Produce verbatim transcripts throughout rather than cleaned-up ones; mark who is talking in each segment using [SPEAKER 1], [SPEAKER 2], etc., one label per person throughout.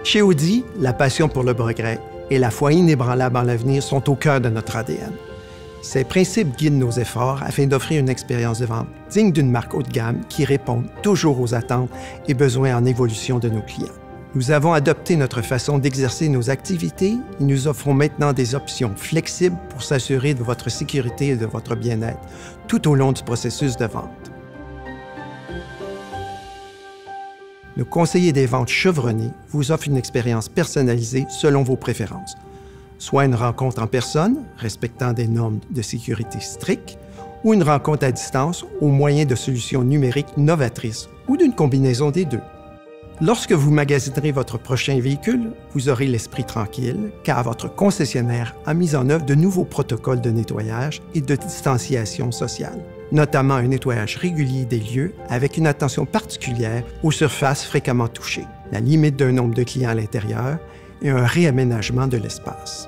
[SPEAKER 1] Chez Audi, la passion pour le progrès et la foi inébranlable en l'avenir sont au cœur de notre A D N. Ces principes guident nos efforts afin d'offrir une expérience de vente digne d'une marque haut de gamme qui répond toujours aux attentes et besoins en évolution de nos clients. Nous avons adopté notre façon d'exercer nos activités et nous offrons maintenant des options flexibles pour s'assurer de votre sécurité et de votre bien-être tout au long du processus de vente. Nos conseillers des ventes chevronnés vous offrent une expérience personnalisée selon vos préférences, soit une rencontre en personne, respectant des normes de sécurité strictes, ou une rencontre à distance au moyen de solutions numériques novatrices ou d'une combinaison des deux. Lorsque vous magasinerez votre prochain véhicule, vous aurez l'esprit tranquille, car votre concessionnaire a mis en œuvre de nouveaux protocoles de nettoyage et de distanciation sociale, notamment un nettoyage régulier des lieux avec une attention particulière aux surfaces fréquemment touchées, la limite d'un nombre de clients à l'intérieur et un réaménagement de l'espace.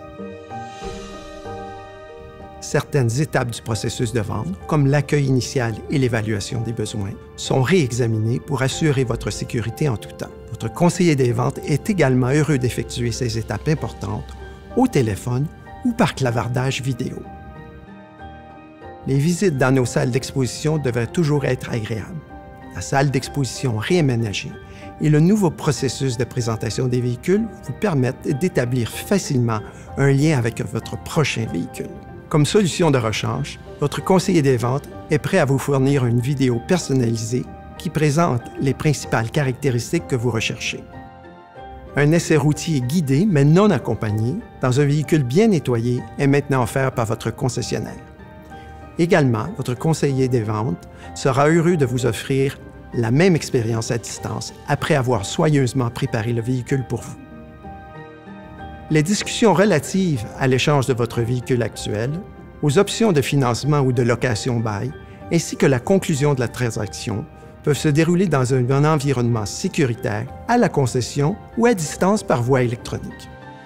[SPEAKER 1] Certaines étapes du processus de vente, comme l'accueil initial et l'évaluation des besoins, sont réexaminées pour assurer votre sécurité en tout temps. Votre conseiller des ventes est également heureux d'effectuer ces étapes importantes au téléphone ou par clavardage vidéo. Les visites dans nos salles d'exposition devraient toujours être agréables. La salle d'exposition réaménagée et le nouveau processus de présentation des véhicules vous permettent d'établir facilement un lien avec votre prochain véhicule. Comme solution de rechange, votre conseiller des ventes est prêt à vous fournir une vidéo personnalisée qui présente les principales caractéristiques que vous recherchez. Un essai routier guidé mais non accompagné dans un véhicule bien nettoyé est maintenant offert par votre concessionnaire. Également, votre conseiller des ventes sera heureux de vous offrir la même expérience à distance après avoir soigneusement préparé le véhicule pour vous. Les discussions relatives à l'échange de votre véhicule actuel, aux options de financement ou de location-bail, ainsi que la conclusion de la transaction peuvent se dérouler dans un, un environnement sécuritaire, à la concession ou à distance par voie électronique.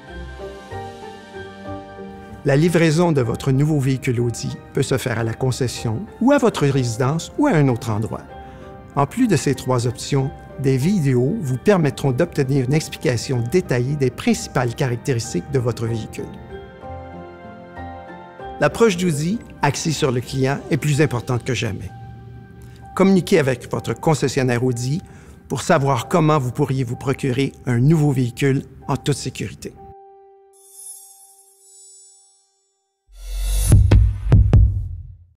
[SPEAKER 1] La livraison de votre nouveau véhicule Audi peut se faire à la concession ou à votre résidence ou à un autre endroit. En plus de ces trois options, des vidéos vous permettront d'obtenir une explication détaillée des principales caractéristiques de votre véhicule. L'approche d'Audi, axée sur le client, est plus importante que jamais. Communiquez avec votre concessionnaire Audi pour savoir comment vous pourriez vous procurer un nouveau véhicule en toute sécurité.